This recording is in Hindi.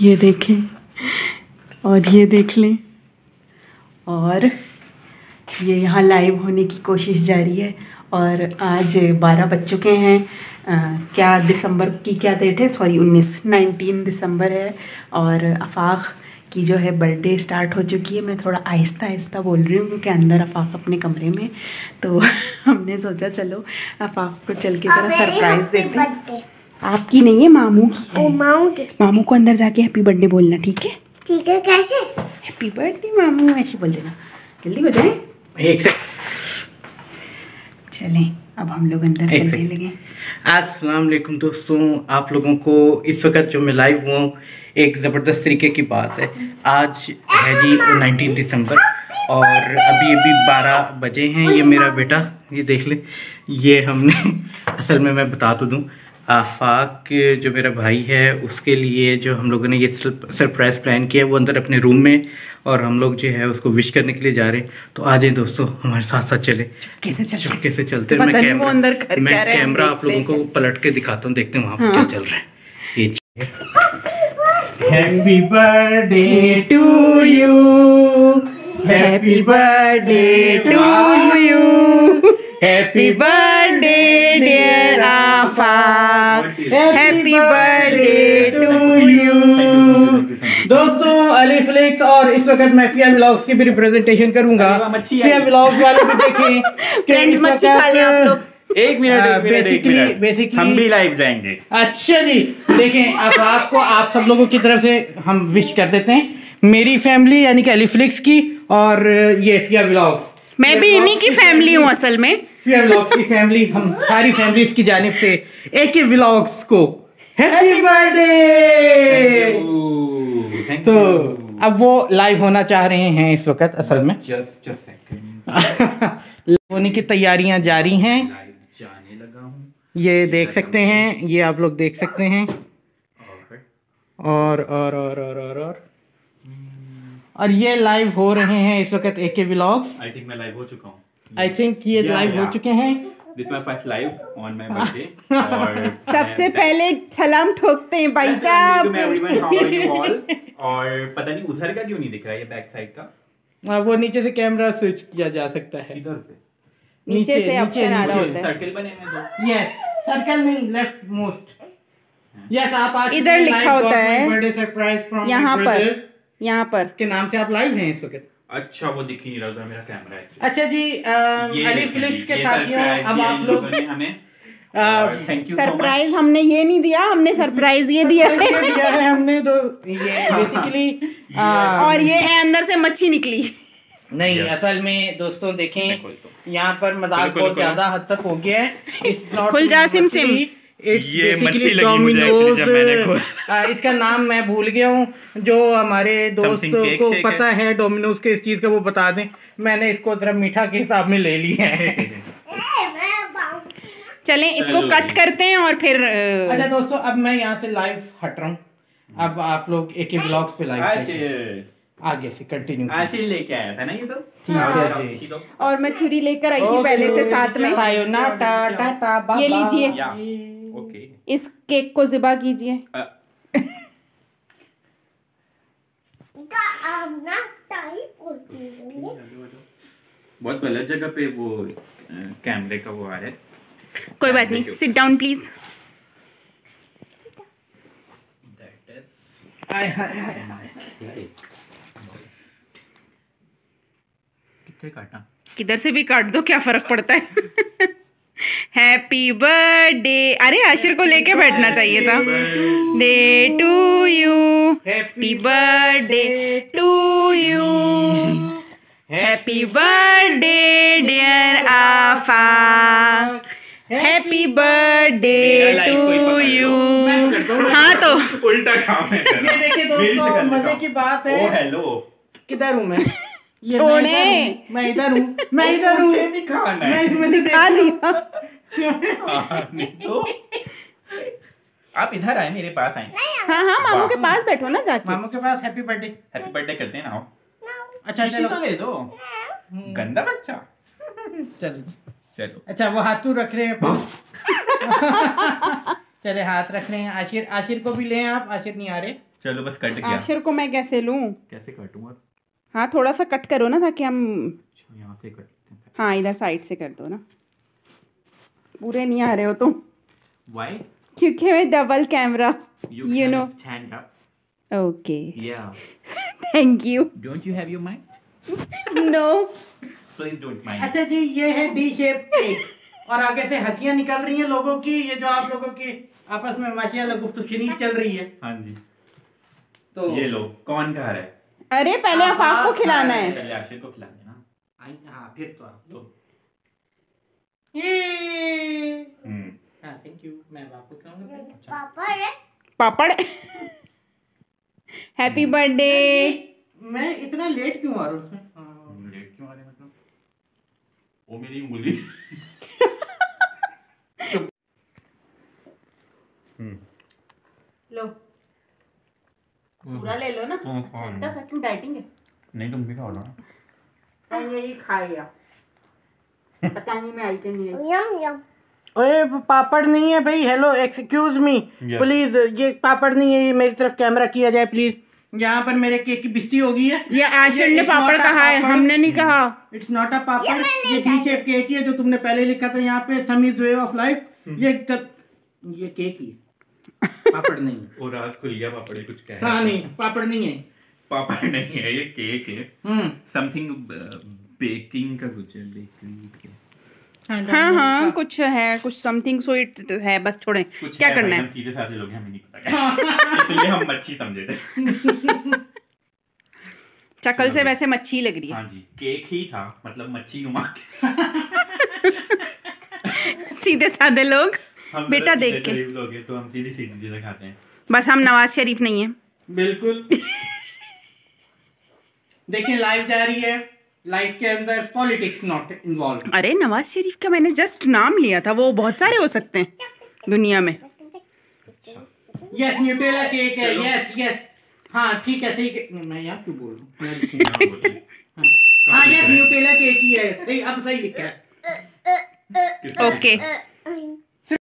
ये देखें और ये देख लें। और ये यहाँ लाइव होने की कोशिश जारी है। और आज 12 बज चुके हैं। क्या दिसंबर की क्या डेट है? सॉरी 19 दिसंबर है। और आफाक की जो है बर्थडे स्टार्ट हो चुकी है। मैं थोड़ा आहिस्ता आहिस्ता बोल रही हूँ क्योंकि अंदर आफाक अपने कमरे में, तो हमने सोचा चलो आफाक को चल के ज़रा सरप्राइज़ देते हैं। आपकी नहीं है, मामू की है। मामू को अंदर जाके हैप्पी बर्थडे बोलना, ठीक है? ठीक है। कैसे? हैप्पी बर्थडे मामू ऐसे बोल देना। जल्दी हो जाए। एक से चलें अब हम लोग अंदर चलने लगे। अस्सलाम वालेकुम दोस्तों, आप लोगों को इस वक्त जो मैं लाइव हुआ हूँ एक ज़बरदस्त तरीके की बात है। आज है जी 19 दिसंबर और अभी 12 बजे हैं। ये मेरा बेटा, ये देख ले, ये हमने असल में मैं बता तो दूँ, आफाक जो मेरा भाई है उसके लिए जो हम लोगों ने ये सरप्राइज़ प्लान किया है वो अंदर अपने रूम में, और हम लोग जो है उसको विश करने के लिए जा रहे हैं। तो आ जाए दोस्तों, हमारे साथ साथ चले। कैसे चलते पता नहीं वो अंदर कर मैं क्या रहे हैं, कैमरा आप लोगों को पलट के दिखाता हूँ, देखते हैं वहाँ पर क्या चल रहा है। ये happy birthday to you, happy birthday to you, happy birthday dear Afaq, happy birthday to you. दोस्तों अली फ्लिक्स, और इस वक्त मैं फिया व्लॉग्स की भी रिप्रेजेंटेशन करूंगा। फिया व्लॉग्स वाले भी देखें फ्रेंड्स मच्छी खा लें आप लोग। एक मिनट बेसिकली हम भी लाइव जाएंगे। अच्छा जी, देखें अब आपको आप सब लोगों की तरफ से हम विश कर देते हैं, मेरी फैमिली यानी कि अली फ्लिक्स की, और ये फिया व्लॉग्स। मैं भी इन्हीं की फैमिली हूँ असल में। फिया व्लॉग्स की फैमिली, हम सारी फैमिलीज की जानिब से एक ही व्लॉग्स को हैप्पी बर्थडे। तो अब वो लाइव होना चाह रहे हैं इस वक्त असल में। होने की तैयारियां जारी हैं। जाने लगा हूँ। ये देख सकते हैं, ये आप लोग देख सकते हैं। और ये लाइव हो रहे हैं इस वक्त एके व्लॉग्स। आई थिंक मैं लाइव हो चुका हूँ। आई थिंक ये लाइव हो चुके हैं। This is my first live on my birthday। और सबसे पहले सलाम ठोकते हैं भाई साहब। everyone, how are you all? और पता नहीं उधर का क्यों नहीं दिख रहा है, बैक साइड का। वो नीचे से कैमरा स्विच किया जा सकता है। इधर से नीचे से ऑप्शन आ रहा होता है। सर्कल बने हैं तो। यस, सर्कल नहीं, लेफ्ट मोस्ट। यस, आप आज इधर लिखा होता है बर्थडे सरप्राइज फ्रॉम यहाँ पर के नाम से आप लाइव हैं इस वक्त। अच्छा, वो दिख ही नहीं रहा उधर, मेरा कैमरा है। अच्छा जी, अली फ्लिक्स के साथियों, अब आप लोग हमें थैंक यू सरप्राइज हमने ये नहीं दिया, हमने सरप्राइज ये दिया है हमने तो ये बेसिकली और ये है अंदर से मच्छी निकली। नहीं, असल में दोस्तों देखें, यहाँ पर मजाक बहुत ज्यादा हद तक हो गया है। खुल जा सिम सिम। ये मच्छी लगी मुझे एक्चुअली जब मैंने इसका नाम मैं भूल गया हूँ, जो हमारे दोस्तों को पता है डोमिनोज के इस चीज का वो बता दें। मैंने इसको जरा मीठा के हिसाब में ले लिया है। चलें इसको कट करते हैं और फिर अच्छा दोस्तों, अब मैं यहाँ से लाइव हट रहा हूँ। अब आप लोग एक ही ब्लॉग्स पे लाइव आगे से कंटिन्यू। आशीष लेके आया था ना ये तो। हाँ, और मैं छुरी लेकर आई थी पहले से साथ में। ये लीजिए, ओके, इस केक को ज़िबा कीजिए। बहुत गलत जगह पे वो कैमरे का वो आ रहा है। कोई बात नहीं, सिट डाउन प्लीज। कितने काटा? किधर से भी काट दो, क्या फर्क पड़ता है। हैप्पी बर्थडे, अरे आशिर को लेके बैठना चाहिए था। Day to you, happy birthday to you, happy birthday dear Afaq, happy birthday to you. हाँ तो उल्टा काम है। ये देखिए दोस्तों, मजे की बात है। ओ हेलो, किधर हूँ मैं? छोड़े, मैं इधर हूँ, मैं इधर हूँ। दिखाना मैं है। इसमें से दिखा दिया। नहीं तो आप इधर आए, मेरे पास आए। हाँ हाँ, मामू के पास बैठो ना जाके। मामू के पास हैप्पी बर्थडे। हैप्पी बर्थडे करते हैं ना। अच्छा किसी चलो, तो ले दो, गंदा बच्चा। चलो चलो, अच्छा, वो हाथ तू रख रहे हैं। चले हाथ रख रहे हैं। आशिर को भी लें आप, आशिर नहीं आ रहे। चलो बस कट गया। आशिर को मैं कैसे लूं? कैसे कटूंगा? हाँ थोड़ा सा कट करो ना ताकि हम, यहाँ से कट। हाँ इधर साइड से कर दो ना, पूरे नहीं आ रहे हो तुम। Why? क्योंकि मैं double camera, you know. Stand up. Okay. Yeah. Thank you. Don't you have your mic? No. Please don't mind. अच्छा जी, ये है डी शेप केक और आगे से हंसियां निकल रही हैं लोगों की। ये जो आप लोगों की आपस में माशाल्लाह गुफ्तगू चल रही है। हाँ जी। तो ये लो, कौन खा रहा है? अरे पहले आफाक को खिलाना है। पहले आशिर को खिला देना। हाँ फिर तो आप तो हाँ थैंक यू, मैं आपको खिलाऊंगा। पापड़। Happy birthday. मैं इतना लेट क्यों आ रहा हूँ? लेट क्यों आ रहे मतलब? वो मेरी उंगली। लो पूरा ले लो ना। अच्छा इतना सा क्यों डाइटिंग है? नहीं तुम भी खाओ ना। ये खाएगा, पता नहीं मैं आई कि नहीं आई। ओए पापड़ नहीं है भाई। हेलो एक्सक्यूज मी प्लीज, ये पापड़ नहीं है, ये मेरी तरफ कैमरा किया जाए प्लीज। यहाँ पर मेरे केक की बिस्ती हो गई है। ये आशिर ने पापड़ कहा है, हमने नहीं कहा। इट्स नॉट अ पापड़, ये डी शेप केक ही है जो तुमने पहले लिखा था यहाँ पे, some is way of life. ये केक ही पापड़ नहीं है। और आज खुल गया पापड़, कुछ कह हाँ नहीं, पापड़ नहीं है। पापड़ नहीं है, ये केक है। समथिंग बेकिंग का कुछ है, बेकरी। हाँ कुछ है, कुछ समथिंग स्वीट है, बस छोड़े। क्या करना है? हम सीधे साधे लोग हैं, हमें नहीं पता। इसलिए हम मच्छी समझे थे। शक्ल से वैसे मच्छी लग रही है। हाँ जी, केक ही था, मतलब मच्छी नुमा। सीधे साधे लोग बेटा देख के लोग हैं तो हम सीधी सीधी चीजें खाते हैं। बस हम नवाज शरीफ नहीं है। बिल्कुल। देखिए लाइव जा रही है, लाइफ के अंदर पॉलिटिक्स नॉट इन्वॉल्व। अरे नवाज शरीफ का मैंने जस्ट नाम लिया था, वो बहुत सारे हो सकते हैं दुनिया में। यस न्यूटेला केक है। यस यस हाँ ठीक है, सही। मैं यहाँ क्यों बोल रहा हूँ? हाँ यस न्यूटेला केक ही है, सही, अब सही लिखा है। ओके